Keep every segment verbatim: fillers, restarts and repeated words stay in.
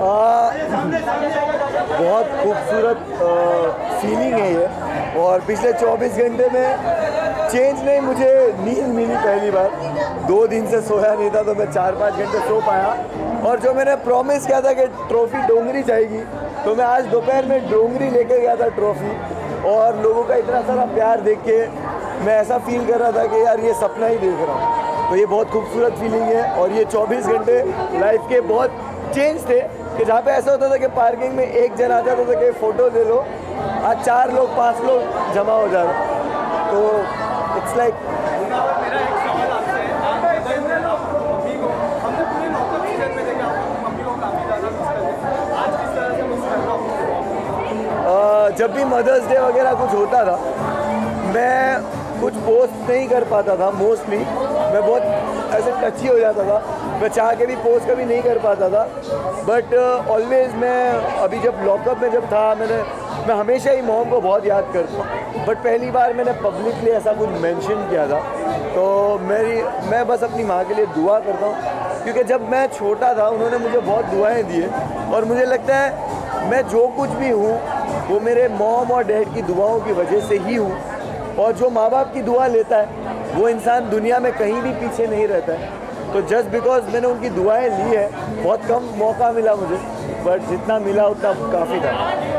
बहुत खूबसूरत फीलिंग है ये, और पिछले चौबीस घंटे में चेंज नहीं, मुझे नींद मिली पहली बार। दो दिन से सोया नहीं था तो मैं चार पाँच घंटे सो पाया, और जो मैंने प्रॉमिस किया था कि ट्रॉफी डोंगरी जाएगी, तो मैं आज दोपहर में डोंगरी लेकर गया था ट्रॉफी, और लोगों का इतना सारा प्यार देख के मैं ऐसा फील कर रहा था कि यार ये सपना ही देख रहा हूँ। तो ये बहुत खूबसूरत फीलिंग है, और ये चौबीस घंटे लाइफ के बहुत चेंज थे कि जहाँ पे ऐसा होता था कि पार्किंग में एक जन आ जाता था कि फ़ोटो ले लो, आज चार लोग पांच लोग जमा हो जा रहे, तो इट्स लाइक मेरा एक सवाल आपसे है, मम्मी को हमने पूरे नौकर सीजन में देखा, मम्मी को काफ़ी ज़्यादा मिस करते हैं, आज किस तरह से मिस कर रहा हूँ? जब भी मदर्स डे वगैरह कुछ होता था, मैं कुछ पोस्ट नहीं कर पाता था मोस्टली, मैं बहुत ऐसे टची हो जाता था, मैं चाह के भी पोस्ट कभी नहीं कर पाता था। बट ऑलवेज़ मैं अभी जब लॉकअप में जब था, मैंने मैं हमेशा ही मॉम को बहुत याद करता हूँ, बट पहली बार मैंने पब्लिकली ऐसा कुछ मेंशन किया था। तो मेरी मैं बस अपनी माँ के लिए दुआ करता हूँ, क्योंकि जब मैं छोटा था उन्होंने मुझे बहुत दुआएं दी है, और मुझे लगता है मैं जो कुछ भी हूँ वो मेरे मॉम और डैड की दुआओं की वजह से ही हूँ, और जो माँ बाप की दुआ लेता है वो इंसान दुनिया में कहीं भी पीछे नहीं रहता है। तो जस्ट बिकॉज मैंने उनकी दुआएं ली है, बहुत कम मौका मिला मुझे, बट जितना मिला उतना काफ़ी था।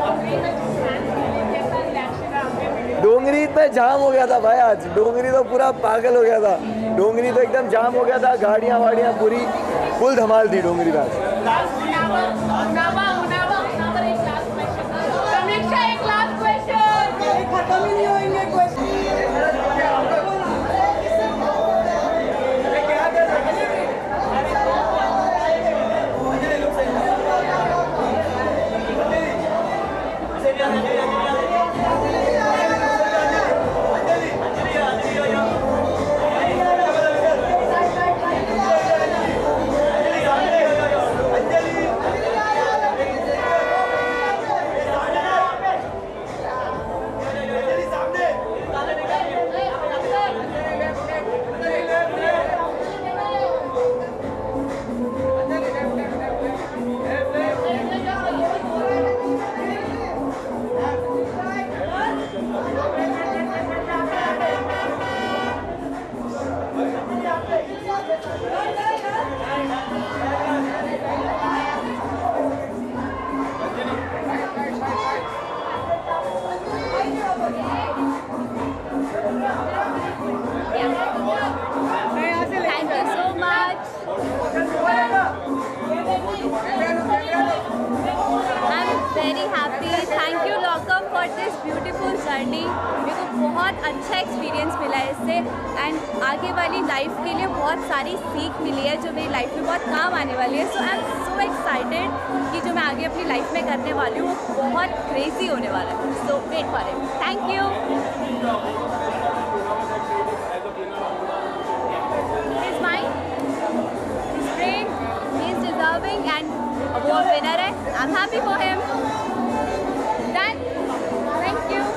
डोंगरी पे जाम हो गया था भाई, आज डोंगरी तो पूरा पागल हो गया था, डोंगरी तो एकदम जाम हो गया था, गाड़ियाँ वाड़ियाँ पूरी फुल धमाल थी डोंगरी में आज। खत्म ही नहीं होंगे क्वेश्चन। जर्नी मेरे को बहुत अच्छा एक्सपीरियंस मिला है इससे, एंड आगे वाली लाइफ के लिए बहुत सारी सीख मिली है जो मेरी लाइफ में बहुत काम आने वाली है। सो आई एम सो एक्साइटेड कि जो मैं आगे अपनी लाइफ में करने वाली हूँ वो बहुत क्रेजी होने वाला है। So wait for it. Thank you. Is mine, is great, he is deserving, and वो विनर है। I am happy for him. Done. Thank you.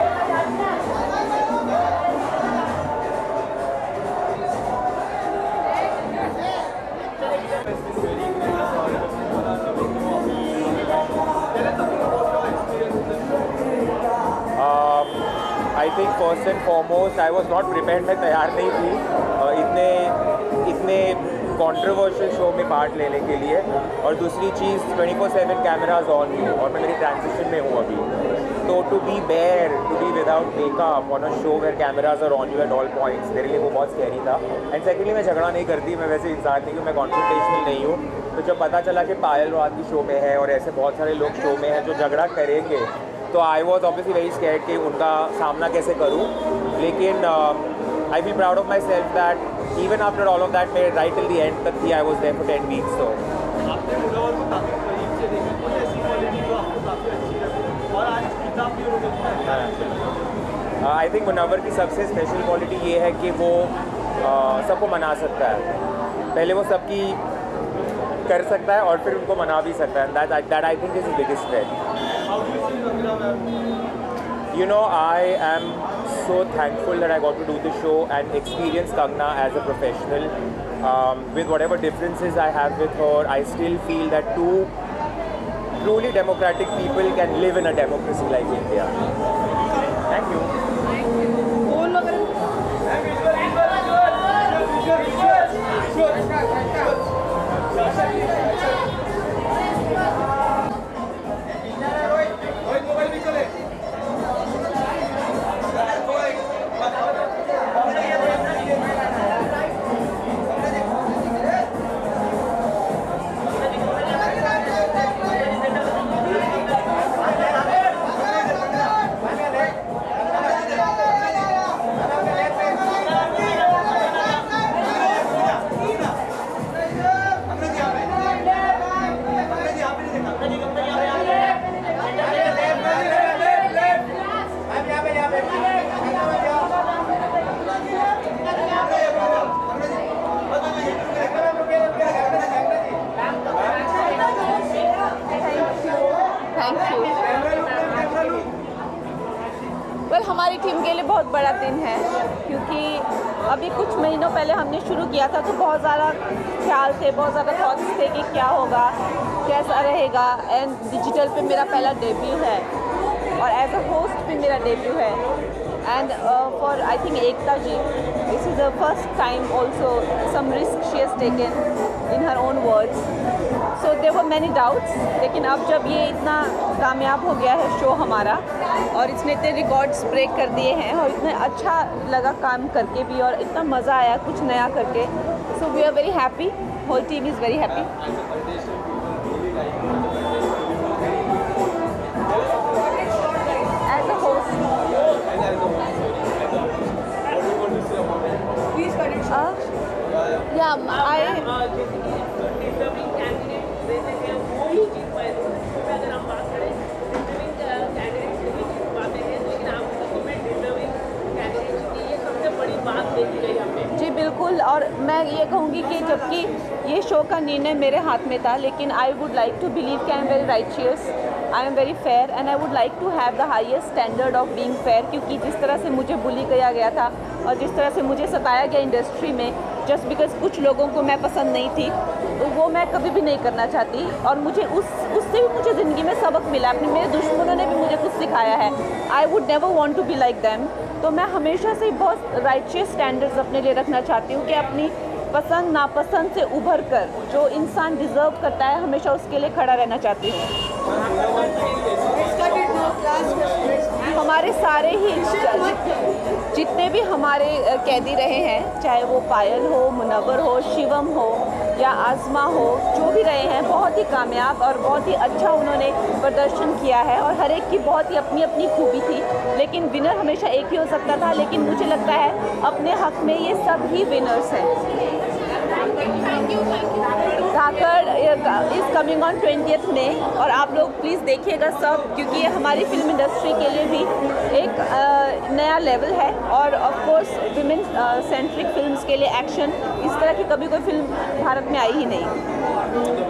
I think first and foremost I was not prepared, मैं तैयार नहीं थी uh, इतने इतने controversial show में part लेने के लिए। और दूसरी चीज़ twenty four seven cameras on हूँ और मैं मेरी ट्रांजिशन में हूँ अभी, तो to be bare to be without makeup on a show where cameras are on you at all points, मेरे लिए वो बहुत स्कैरी था। एंड सेकेंडली मैं झगड़ा नहीं करती, मैं वैसे इंसान नहीं हूँ, मैं कॉन्फ्रंटेशनल नहीं हूँ। तो जब पता चला कि पायल रात की शो में है और ऐसे बहुत सारे लोग शो में हैं जो झगड़ा करेंगे, तो I was obviously very scared कि उनका सामना कैसे करूँ। लेकिन I feel proud of myself that even after all of that मैं राइट टिल द एंड तक थी, I was there for ten weeks. तो आपने मुनव्वर को काफ़ी करीब से देखा, कोई ऐसी क्वालिटी जो आपको काफ़ी अच्छी लगी और आज किताब भी हो। आई थिंक मुनव्वर की सबसे स्पेशल क्वालिटी ये है कि वो uh, सबको मना सकता है। पहले वो सबकी कर सकता है और फिर उनको मना भी सकता है, that that I think is the biggest strength. You know, I am so thankful that I got to do the show and experience Kangna as a professional. Um, with whatever differences I have with her, I still feel that two truly democratic people can live in a democracy like India. Thank you. Well well, हमारी team के लिए बहुत बड़ा दिन है क्योंकि अभी कुछ महीनों पहले हमने शुरू किया था तो बहुत ज़्यादा ख्याल थे, बहुत ज़्यादा थॉट्स थे कि क्या होगा, कैसा रहेगा। एंड डिजिटल पे मेरा पहला डेब्यू है और एज अ होस्ट भी मेरा डेब्यू है। And for I think Ekta ji, this is the first time also some risk she has taken in her own words. So there were many doubts, लेकिन अब जब ये इतना कामयाब हो गया है शो हमारा और इसने इतने रिकॉर्ड्स ब्रेक कर दिए हैं और इतना अच्छा लगा काम करके भी और इतना मज़ा आया कुछ नया करके, so we are very happy, whole team is very happy. As a host या आई जी बिल्कुल, और मैं ये कहूँगी कि जबकि ये शो का निर्णय मेरे हाथ में था, लेकिन I would like to believe कि I am very righteous, I am very fair and I would like to have the highest standard of being fair. क्योंकि जिस तरह से मुझे बुली किया गया था और जिस तरह से मुझे सताया गया इंडस्ट्री में जस्ट बिकॉज कुछ लोगों को मैं पसंद नहीं थी, तो वो मैं कभी भी नहीं करना चाहती। और मुझे उस उससे भी मुझे ज़िंदगी में सबक मिला, अपने मेरे दुश्मनों ने भी मुझे कुछ सिखाया है। I would never want to be like them. तो मैं हमेशा से बहुत राइचियस स्टैंडर्ड्स अपने लिए रखना चाहती हूँ कि अपनी पसंद नापसंद से उभर कर जो इंसान डिज़र्व करता है हमेशा उसके लिए खड़ा रहना चाहती हूँ। हमारे सारे ही जितने भी हमारे कैदी रहे हैं, चाहे वो पायल हो, मुनव्वर हो, शिवम हो या आज़मा हो, जो भी रहे हैं, बहुत ही कामयाब और बहुत ही अच्छा उन्होंने प्रदर्शन किया है और हर एक की बहुत ही अपनी अपनी खूबी थी। लेकिन विनर हमेशा एक ही हो सकता था, लेकिन मुझे लगता है अपने हक में ये सब ही विनर्स हैं। Dhaakad is coming on twentieth में और आप लोग प्लीज़ देखिएगा सब, क्योंकि ये हमारी फिल्म इंडस्ट्री के लिए भी एक आ, नया लेवल है और of course women centric films के लिए एक्शन इस तरह की कभी कोई फिल्म भारत में आई ही नहीं।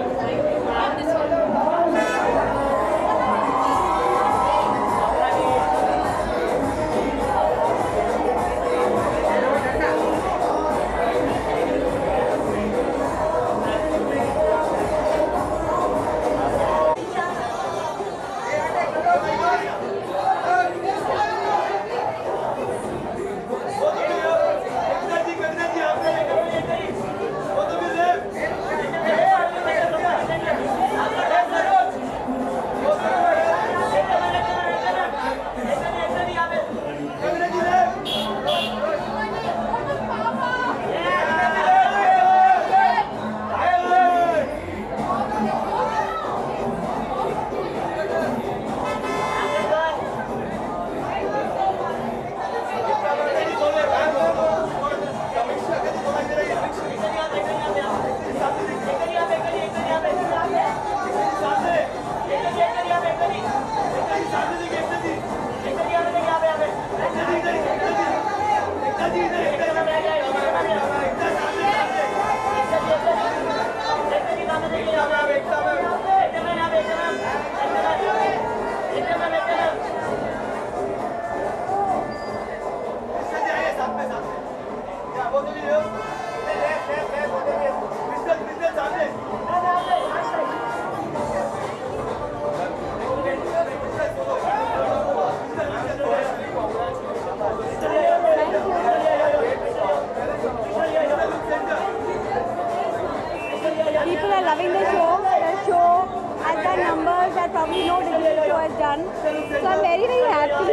People are loving the show. The show has done numbers that probably no digital show has done. So I'm very, very happy.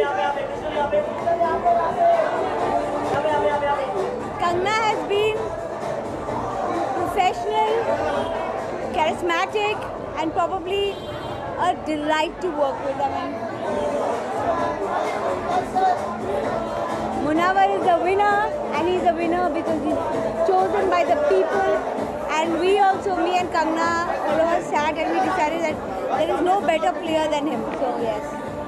Kangna has been professional, charismatic, and probably a delight to work with. I mean, Munawar is the winner, and he's the winner because he's chosen by the people. And we also, me and Kangna, all of us sat and we decided that there is no better player than him. So yes.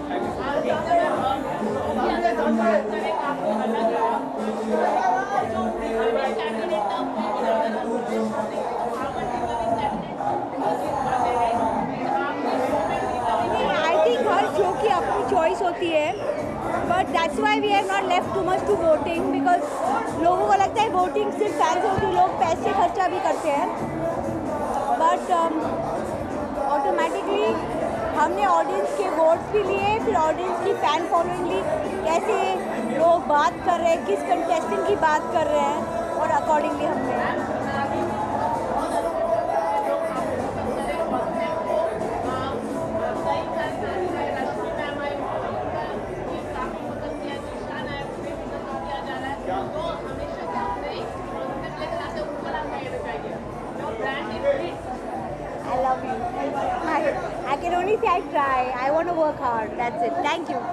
I think हर show की अपनी choice होती है. But that's why we have not left too much to voting because लोगों को लगता है voting सिर्फ फैंस होती, लोग पैसे खर्चा भी करते हैं. But um, automatically हमने ऑडियंस के वोट्स भी लिए, फिर ऑडियंस की फैन फॉलोइंग ली, कैसे लोग बात कर रहे हैं, किस कंटेस्टेंट की बात कर रहे हैं, और अकॉर्डिंगली हमने I love you. I, I can only say I try. I want to work hard. That's it. Thank you.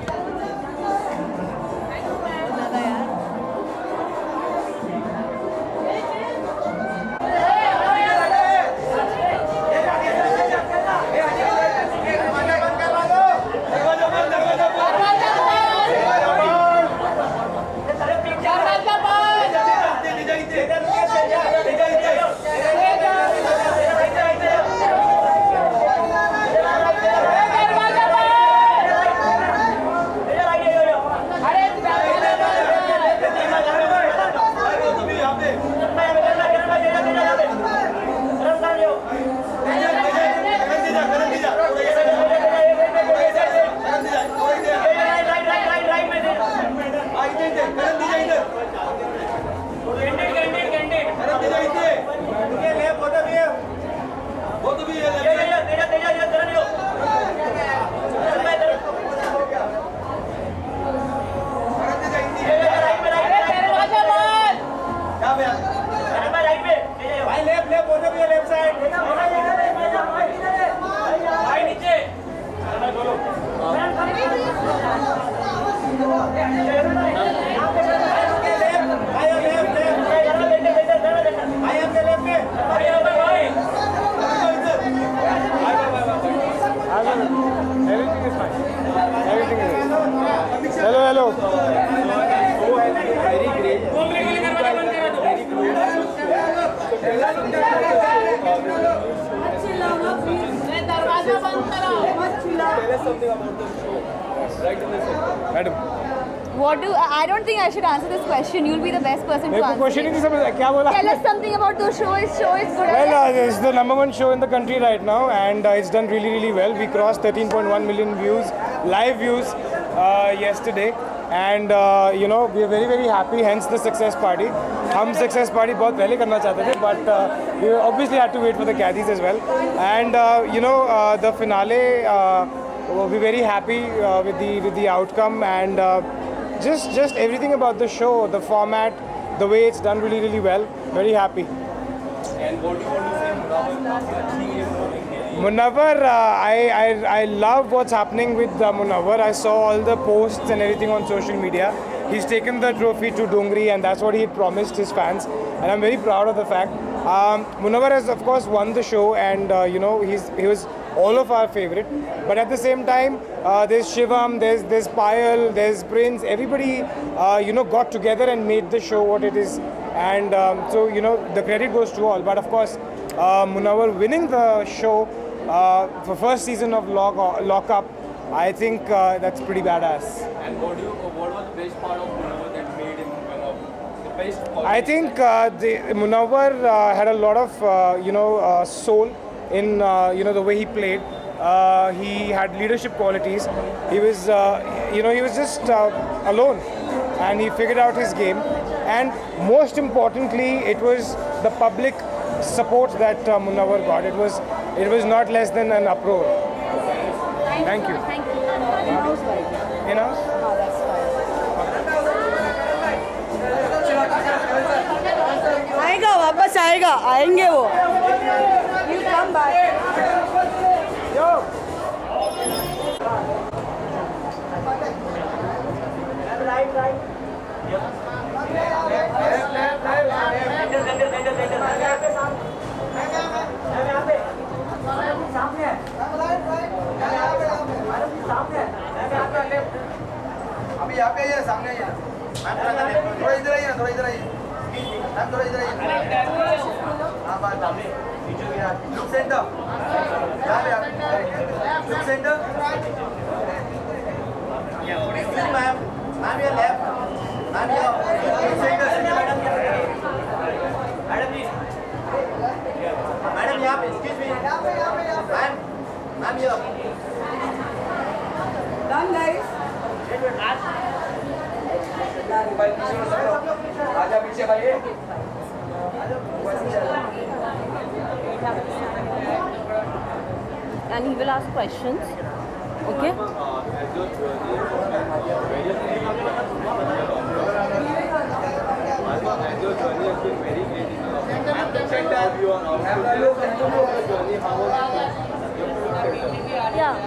Hello, hello. Very great. Madam. What do I don't think I should answer this question. You'll be the best person to answer. Question ही नहीं समझ क्या बोला? Tell us something about the show. It's show is good. Well, uh, it's the number one show in the country right now, and uh, it's done really, really well. We crossed thirteen point one million views, live views, uh, yesterday, and uh, you know we are very, very happy. Hence the success party. हम success party बहुत पहले करना चाहते थे, but uh, we obviously had to wait for the Caddies as well. And uh, you know uh, the finale, uh, we're very happy uh, with the with the outcome, and uh, just just everything about the show, the format, the way it's done really, really well. Very happy. And what do you want to say, Munawar? Munawar, uh, I, I I love what's happening with uh, Munawar. I saw all the posts and everything on social media. He's taken the trophy to Dongri, and that's what he had promised his fans. And I'm very proud of the fact. Um, Munawar has, of course, won the show, and uh, you know he's he was all of our favorite. But at the same time, uh, there's Shivam, there's there's Payal, there's Prince. Everybody, uh, you know, got together and made the show what it is. And um, so you know the credit goes to all. But of course, uh, Munawar winning the show uh, for first season of Lock Lock Up, I think uh, that's pretty badass. And what do you, what was the best part of Munawar that made him come up? The best part? I think uh, the Munawar uh, had a lot of uh, you know uh, soul in uh, you know the way he played. Uh, he had leadership qualities. He was uh, you know he was just uh, alone, and he figured out his game. And most importantly, it was the public support that uh, Munawar got. It was, it was not less than an uproar. Thank you. Thank you. In house? आएगा, वापस आएगा, आएंगे वो. He'll come back. Right, right. अभी यहाँ पे आइए, सामने आइए. थोड़ा इधर आइए, थोड़ा इधर आइए. मैम थोड़ा इधर आइए. हाँ बात सामने. Look centre. यहाँ पे आप. Look centre. मैम, मैम ये लेफ्ट. मैम ये look centre. Madam ji. Madam यहाँ पे. Excuse me. मैम, मैम ये. Done, guys. आजा पीछे भाई. And he will ask questions. Okay? Yeah.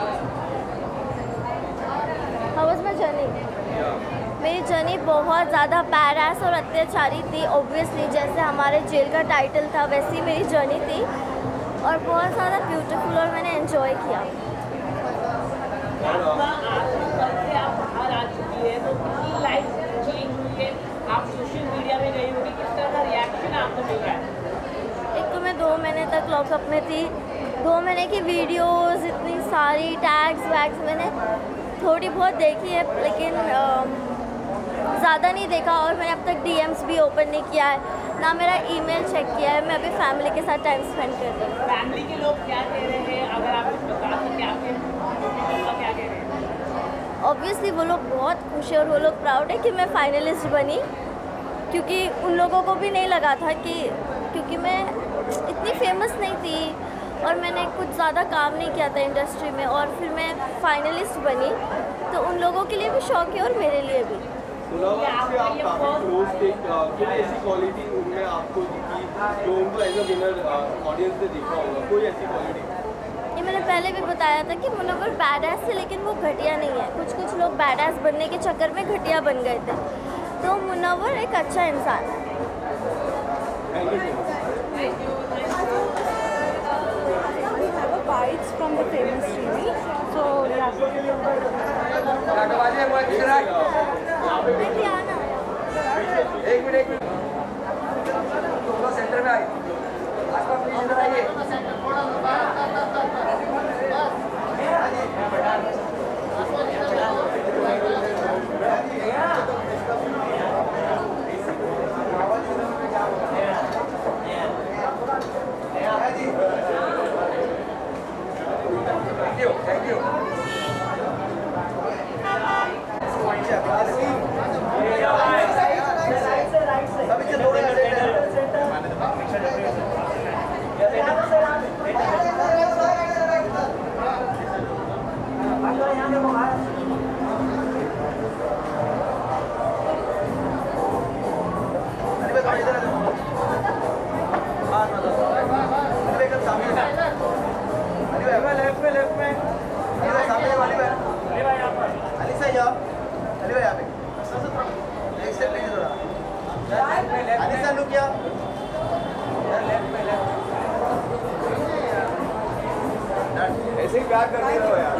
How was my journey? मेरी जर्नी बहुत ज़्यादा पैरास और अत्याचारी थी. ऑब्वियसली जैसे हमारे जेल का टाइटल था वैसी मेरी जर्नी थी और बहुत ज़्यादा ब्यूटीफुल और मैंने एंजॉय किया. आप सोशल मीडिया में गई होगी, किस तरह का रिएक्शन आपको मिल रहा है? एक तो मैं दो महीने तक लॉकअप में थी. दो महीने की वीडियोस इतनी सारी टैग्स वैग्स मैंने थोड़ी बहुत देखी है, लेकिन ज़्यादा नहीं देखा. और मैंने अब तक डीएम्स भी ओपन नहीं किया है, ना मेरा ईमेल चेक किया है. मैं अभी फैमिली के साथ टाइम स्पेंड कर रही हूँ. फैमिली के लोग क्या कह रहे हैं, अगर आप कुछ बता सकें आपके पापा क्या कह रहे हैं? ऑब्वियसली वो लोग बहुत खुश है और वो लोग प्राउड है कि मैं फाइनलिस्ट बनी, क्योंकि उन लोगों को भी नहीं लगा था कि, क्योंकि मैं इतनी फेमस नहीं थी और मैंने कुछ ज़्यादा काम नहीं किया था इंडस्ट्री में, और फिर मैं फाइनलिस्ट बनी, तो उन लोगों के लिए भी शौक है और मेरे लिए भी. आप काफी क्लोज थे. कोई ऐसी क्वालिटी उनमें आपको दिखी जो उनको एज अ विनर ऑडियंस ने देखा होगा? कोई ऐसी क्वालिटी? ये मैंने पहले भी बताया था कि मुनव्वर बैडएस है, लेकिन वो घटिया नहीं है. कुछ कुछ लोग बैडएस बनने के चक्कर में घटिया बन गए थे, तो मुनव्वर एक अच्छा इंसान है. Bites from the famous T V. So yeah. एक मिनट एक मिनट. थोड़ा सेंटर में आइए. आसपास प्लीज इधर आइए. Thank you. Thank you. Left में लेफ्ट में सामने वाली भाई अली भाई यहाँ अली भाई यहाँ पे एक स्टेप लीजिए थोड़ा. अली सर लुक यहाँ लेफ्ट में लेफ्ट. ऐसे ही प्यार करते रहो यार.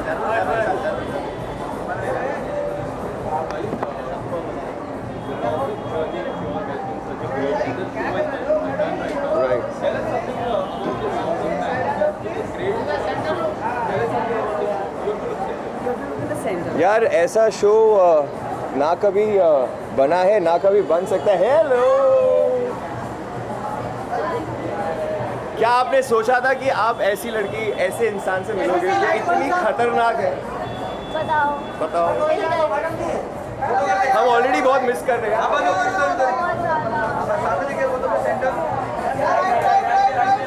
यार ऐसा शो ना कभी बना है ना कभी बन सकता है. हेलो, क्या आपने सोचा था कि आप ऐसी लड़की ऐसे इंसान से मिलोगे जो इतनी खतरनाक है? बताओ बताओ. हम ऑलरेडी बहुत मिस कर रहे हैं. बहुत ज़्यादा. सामने देखिए वो तो सेंटर.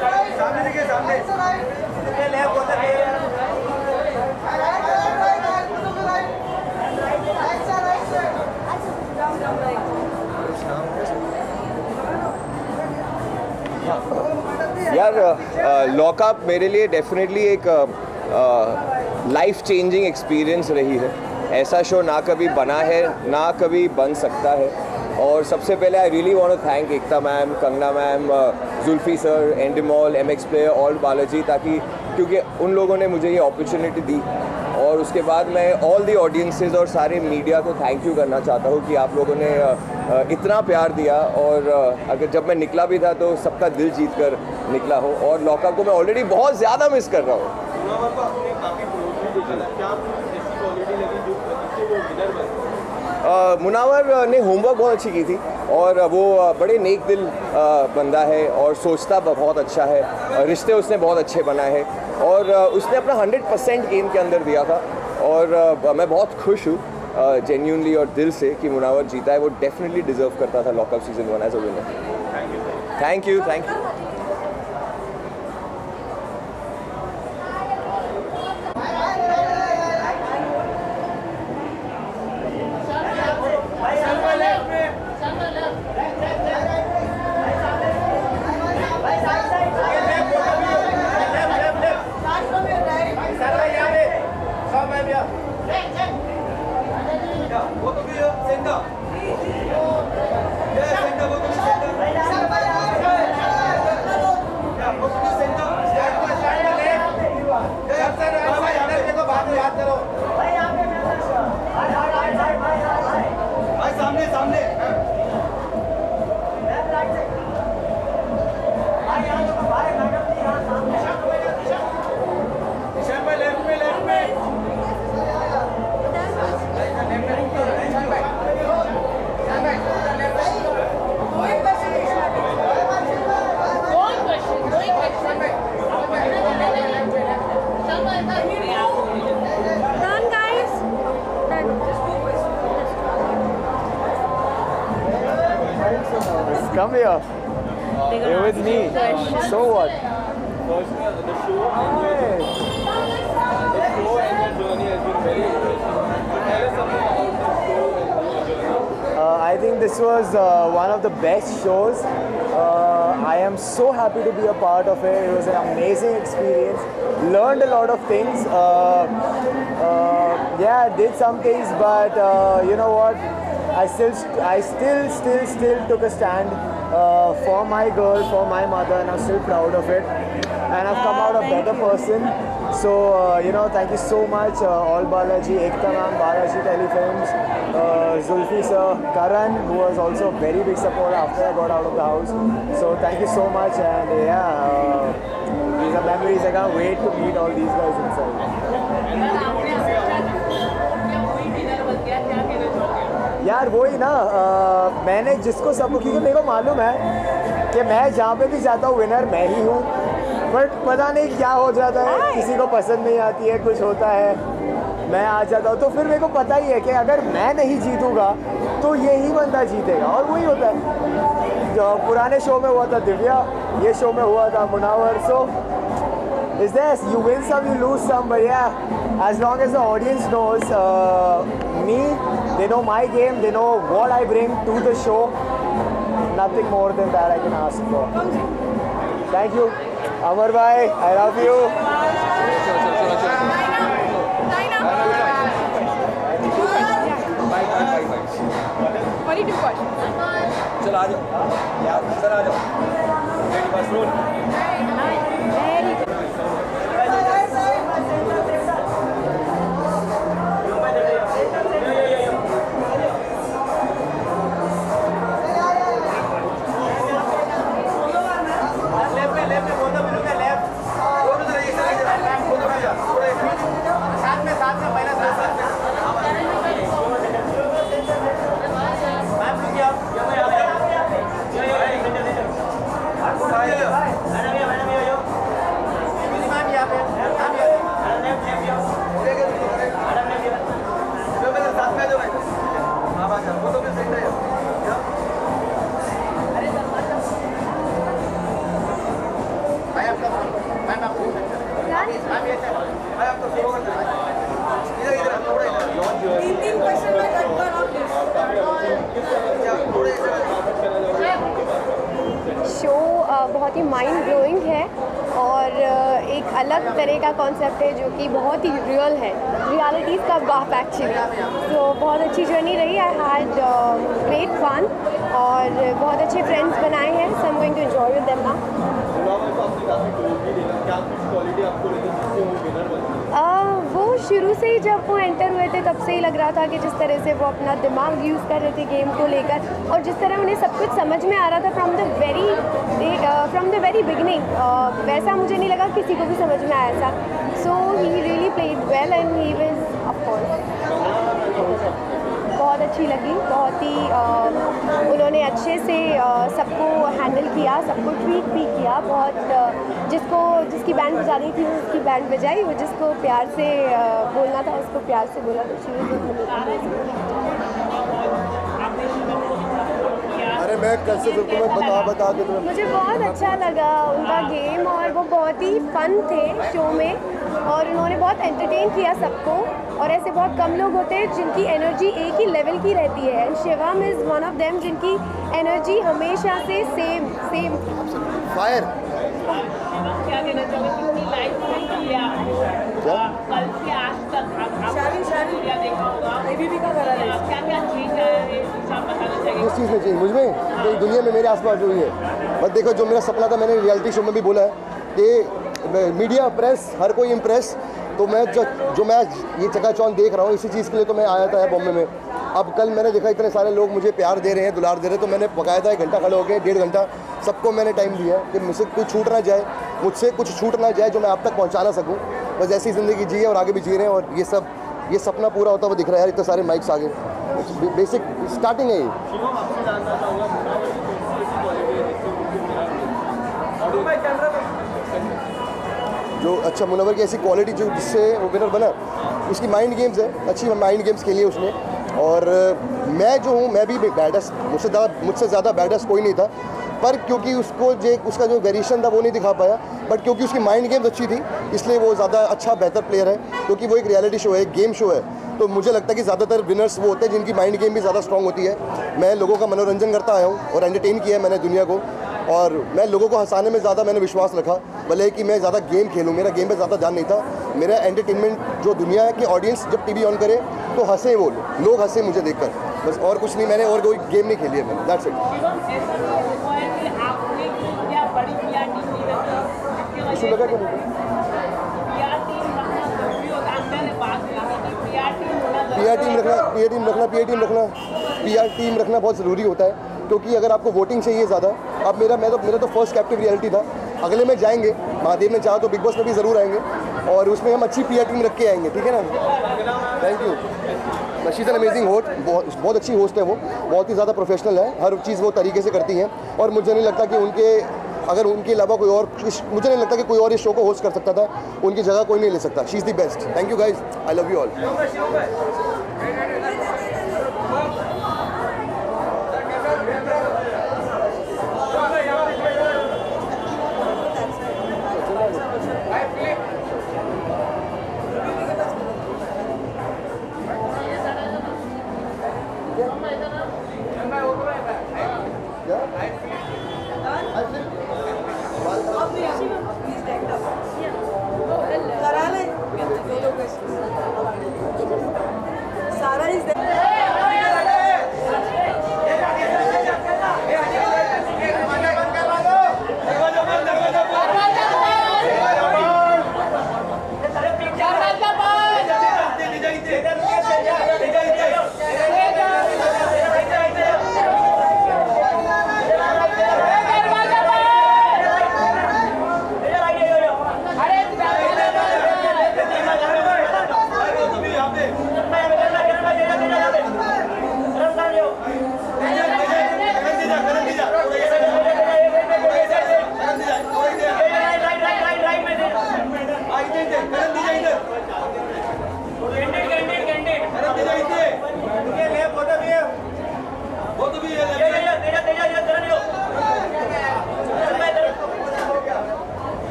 यार लॉकअप मेरे लिए डेफिनेटली एक लाइफ चेंजिंग एक्सपीरियंस रही है। ऐसा शो ना कभी बना है ना कभी बन सकता है। और सबसे पहले I really want to thank Ekta ma'am, Kangana ma'am, Zulfi sir, Endemol, M X player, ALT Balaji, ताकि क्योंकि उन लोगों ने मुझे ये अपॉर्चुनिटी दी। और उसके बाद मैं ऑल दी ऑडियंसेस और सारे मीडिया को थैंक यू करना चाहता हूँ कि आप लोगों ने इतना प्यार दिया। और अगर जब मैं निकला भी था तो सबका दिल जीत कर निकला हो। और लॉकअप को मैं ऑलरेडी बहुत ज़्यादा मिस कर रहा हूँ। मुनावर ने होमवर्क बहुत अच्छी की थी और वो बड़े नेक दिल बंदा है और सोचता बहुत अच्छा है। रिश्ते उसने बहुत अच्छे बनाए हैं और उसने अपना हंड्रेड परसेंट गेम के अंदर दिया था। और मैं बहुत खुश हूँ जेन्यूनली और दिल से कि मुनावर जीता है। वो डेफिनेटली डिजर्व करता था lock up season one as a winner. Thank you thank you Come here. You're with me. So what? The show and the show and the journey has been very interesting. Tell us something about the show and your journey. Uh, I think this was uh, one of the best shows. Uh, I am so happy to be a part of it. It was an amazing experience. Learned a lot of things. Uh, uh, yeah, did some things, but uh, you know what? I still, I still, still, still took a stand uh, for my girl, for my mother, and I'm still proud of it. And I've come out a better person. So, uh, you know, thank you so much, uh, all Balaji, Ekta ma'am, Balaji Telefilms, uh, Zulfi sir, Karan, who was also a very big supporter after I got out of the house. So, thank you so much, and yeah, uh, these are memories. I can't wait to meet all these guys inside. यार वही ना, आ, मैंने जिसको सब, क्योंकि मेरे को मालूम है कि मैं जहाँ पे भी जाता हूँ विनर मैं ही हूँ, बट पता नहीं क्या हो जाता है, किसी को पसंद नहीं आती है, कुछ होता है, मैं आ जाता हूँ। तो फिर मेरे को पता ही है कि अगर मैं नहीं जीतूँगा तो यही बंदा जीतेगा, और वही होता है। जो पुराने शो में हुआ था दिव्या, ये शो में हुआ था मुनावर। सो is this, you win some, you lose some, but yeah, as long as the audience knows uh, me, they know my game, they know what I bring to the show, nothing more than that I can ask for. Thank you. Amar bhai, I love you. Only two questions. चल आ जाओ यार, sir आ जाओ, ready बस role. Show बहुत ही mind blowing है अलग तरह का कॉन्सेप्ट है जो कि बहुत ही रियल है, रियलिटीज़ का बाप एक्चुअली। तो बहुत अच्छी जर्नी रही। आई हैड ग्रेट फन और बहुत अच्छे फ्रेंड्स बनाए हैं। So I am going to enjoy with them now. वो शुरू से ही जब वो एंटर हुए थे तब से ही लग रहा था कि जिस तरह से वो अपना दिमाग यूज़ कर रहे थे गेम को लेकर, और जिस तरह उन्हें सब कुछ समझ में आ रहा था from the very from the very beginning, वैसा मुझे नहीं लगा किसी को भी समझ में आया था। So he really played well and he was of course बहुत अच्छी लगी। बहुत ही uh, उन्होंने अच्छे से uh, सबको हैंडल किया, सबको ट्रीट भी किया। बहुत uh, जिसको जिसकी बैंड बजा रही थी वो उसकी बैंड बजाई, वो जिसको प्यार से uh, बोलना था उसको प्यार से बोला। तो अरे मैं कल से फिर तुम्हें बता बता के तुम्हें मुझे बहुत अच्छा लगा उनका गेम, और वो बहुत ही फन थे शो में, और उन्होंने बहुत एंटरटेन किया सबको। और ऐसे बहुत कम लोग होते हैं जिनकी एनर्जी एक ही लेवल की रहती है, and Shivam is one of them जिनकी एनर्जी हमेशा से सेम सेम फायर। क्या कहना चाहोगे कितनी लाइफ में क्या कल से आज तक आपने देखा होगा क्या क्या चीज़ है बताना चाहिए? किस चीज़ में चाहिए मुझमें तो दुनिया में मेरे आसपास जो हुई है। बस देखो, जो मेरा सपना था मैंने रियलिटी शो में भी बोला है कि मीडिया प्रेस हर कोई इम्प्रेस, तो मैं जो जो मैं ये चकाचौंध देख रहा हूँ इसी चीज़ के लिए तो मैं आया था बॉम्बे में। अब कल मैंने देखा इतने सारे लोग मुझे प्यार दे रहे हैं, दुलार दे रहे हैं, तो मैंने बकायदा एक घंटा खड़े हो गए, डेढ़ घंटा सबको मैंने टाइम दिया कि मुझसे कुछ छूट ना जाए, मुझसे कुछ छूट ना जाए जो मैं आप तक पहुँचा ना सकूँ। बस ऐसी ज़िंदगी जी है और आगे भी जी रहे हैं, और ये सब ये सपना पूरा होता हुआ दिख रहा है यार। इतने सारे माइक्स आगे, बेसिक स्टार्टिंग है ये। जो अच्छा मुनव्वर की ऐसी क्वालिटी जो जिससे वो विनर बना, उसकी माइंड गेम्स है, अच्छी माइंड गेम्स खेली है उसने। और मैं जो हूँ मैं भी बैडस्ट, मुझसे ज़्यादा मुझसे ज़्यादा बैडस्ट कोई नहीं था, पर क्योंकि उसको जो उसका जो वेरिएशन था वो नहीं दिखा पाया, बट क्योंकि उसकी माइंड गेम्स अच्छी थी इसलिए वो ज़्यादा अच्छा बेहतर प्लेयर है। क्योंकि वो एक रियलिटी शो है, एक गेम शो है, तो मुझे लगता है कि ज़्यादातर विनर्स वो होते हैं जिनकी माइंड गेम भी ज़्यादा स्ट्रॉन्ग होती है। मैं लोगों का मनोरंजन करता आया हूँ और एंटरटेन किया है मैंने दुनिया को, और मैं लोगों को हंसाने में ज़्यादा मैंने विश्वास रखा, भले कि मैं ज़्यादा गेम खेलूँ, मेरा गेम पे ज़्यादा ध्यान नहीं था। मेरा एंटरटेनमेंट जो दुनिया है कि ऑडियंस जब टीवी ऑन करे तो हंसे, वो लोग हंसे मुझे देखकर, बस और कुछ नहीं। मैंने और कोई गेम नहीं खेली है मैंने, दैट्स इट। लगा क्या पी आर टीम रखना पी आर टीम रखना पी आर टीम रखना पी आर टीम रखना बहुत ज़रूरी होता है, क्योंकि अगर आपको वोटिंग चाहिए ज़्यादा, अब मेरा मैं तो मेरा तो फर्स्ट कैप्टिव रियलिटी था, अगले में जाएंगे महादेव ने चाहा तो बिग बॉस में भी ज़रूर आएंगे, और उसमें हम अच्छी पी आर टीम रख के आएंगे, ठीक है ना। Thank you. She is an amazing host, बहुत बहुत अच्छी होस्ट है वो, बहुत ही ज़्यादा प्रोफेशनल है, हर चीज़ वो तरीके से करती हैं, और मुझे नहीं लगता कि उनके अगर उनके अलावा कोई और, मुझे नहीं लगता कि कोई और इस शो को होस्ट कर सकता था, उनकी जगह कोई नहीं ले सकता। She is the best. Thank you guys, I love you all. Sarah is there.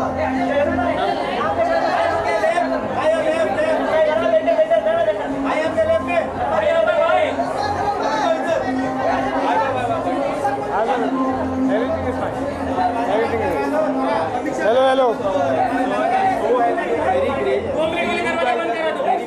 Everything is fine. Everything is fine. Hello, hello. Very great. Very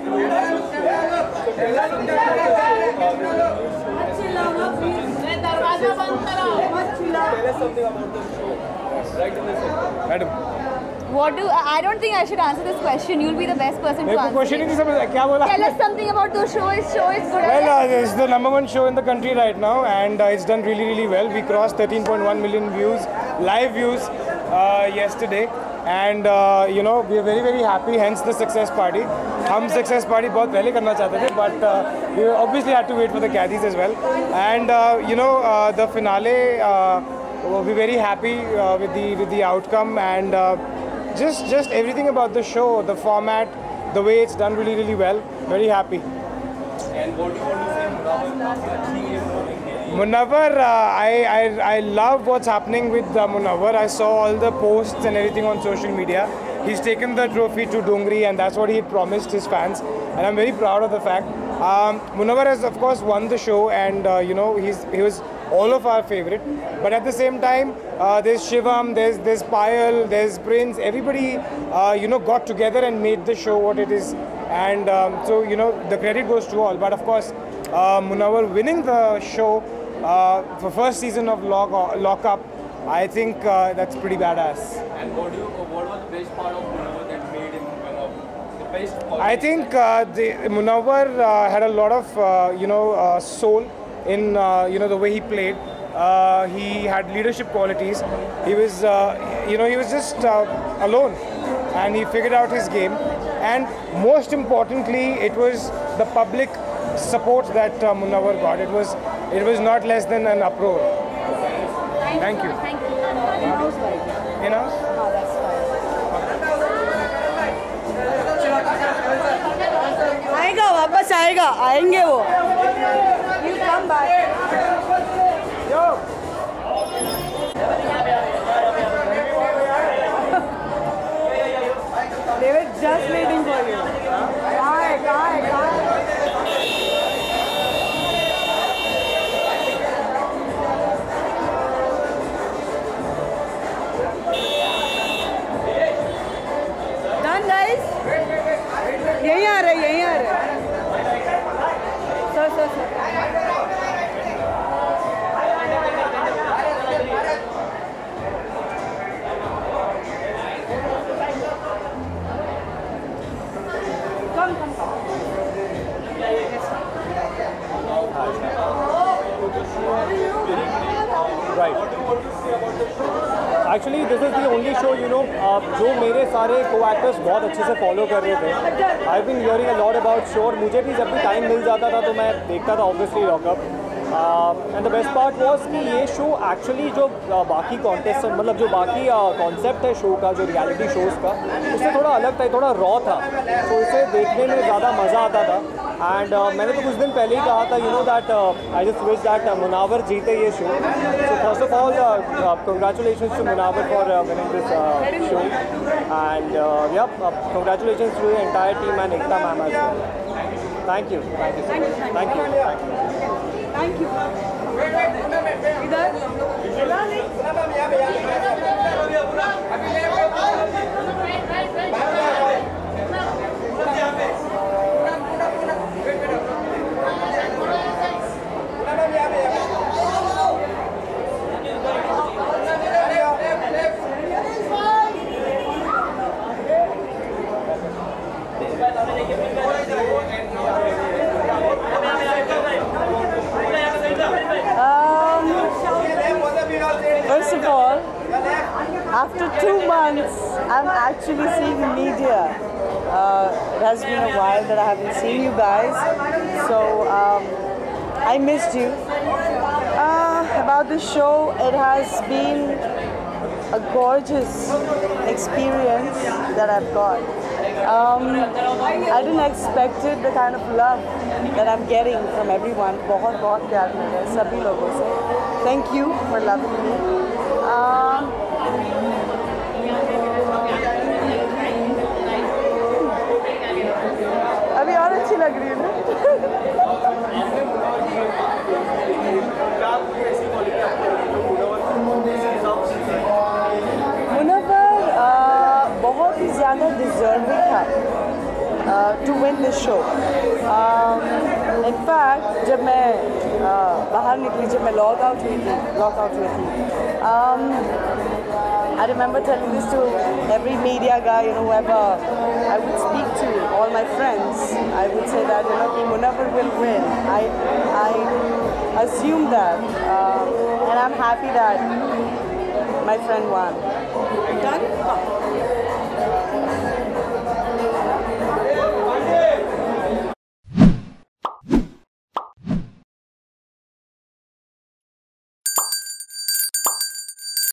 Tell us something about the show. Right in the center. Madam. What do I don't think I should answer this question. You'll be the best person to answer. Question ही नहीं समझ क्या बोला? Tell us something about the show. Is show is good. Well, uh, it's the number one show in the country right now, and uh, it's done really, really well. We crossed thirteen point one million views, live views, uh, yesterday, and uh, you know we are very, very happy. Hence the success party. हम success party बहुत पहले करना चाहते थे, but uh, we obviously had to wait for the caddies as well. And uh, you know uh, the finale, uh, we're very happy uh, with the with the outcome, and uh, just just everything about the show, the format, the way it's done really, really well. Very happy. And what do you want to say, Munawar? Munawar, uh, I, I I love what's happening with uh, Munawar. I saw all the posts and everything on social media. He's taken the trophy to Dongri, and that's what he had promised his fans, and I'm very proud of the fact. Um, Munawar has of course won the show, and uh, you know he's he was all of our favorite. But at the same time, uh, there's Shivam, there's there's Payal, there's Prince. Everybody, uh, you know, got together and made the show what it is, and um, so you know the credit goes to all. But of course, uh, Munawar winning the show uh, for first season of Lock Lock Up, I think uh, that's pretty badass. And what do you? What was the best part of Munawar that made him kind of the best? I think uh, the Munawar uh, had a lot of uh, you know uh, soul in uh, you know the way he played. Uh, he had leadership qualities. He was uh, you know he was just uh, alone, and he figured out his game. And most importantly, it was the public support that uh, Munawar got. It was it was not less than an uproar. Thank you. Thank you. You know. आएगा वापस आएगा आएंगे वो you come back Yo. they were just waiting for you कहाँ है कहाँ है कहाँ है Done guys यहीं आ रहे यहीं आ रहे sir sir sir Come, come, come. Right. Actually, this is the only show, you know, uh, जो मेरे सारे co-actors बहुत अच्छे से follow कर रहे थे. I've been hearing a lot about show और मुझे भी जब भी time मिल जाता था तो मैं देखता था obviously Lock Up. And the best part was कि ये शो एक्चुअली जो uh, बाकी कॉन्टेस्ट मतलब जो बाकी कॉन्सेप्ट uh, है शो का जो रियलिटी शोज़ का उससे थोड़ा अलग था, थोड़ा रॉ था, तो इसे देखने में ज़्यादा मज़ा आता था. एंड uh, मैंने तो कुछ दिन पहले ही कहा था, you know that I just wish that Munawar जीते ये show. So first of all congratulations to Munawar for winning this show, and yeah congratulations to the entire team and Ekta ma'am as well. Thank you thank you thank you Thank you. इधर First of all, after two months, I'm actually seeing media. Uh, it has been a while that I haven't seen you guys, so um, I missed you. Uh, about the show, it has been a gorgeous experience that I've got. Um, I didn't expect it, the kind of love that I'm getting from everyone. बहुत बहुत प्यार मिल रहा है सभी लोगों से. Thank you for loving me. Um, ज़्यादा deserving था to win this show. In fact जब मैं uh, बाहर निकली, जब मैं लॉग आउट हुई थी लॉग आउट हुई थी um, I remember telling this to every media guy, you know, whoever I would speak to, all my friends. I would say that, you know, Munawar will win. I, I assumed that, uh, and I'm happy that my friend won. Done?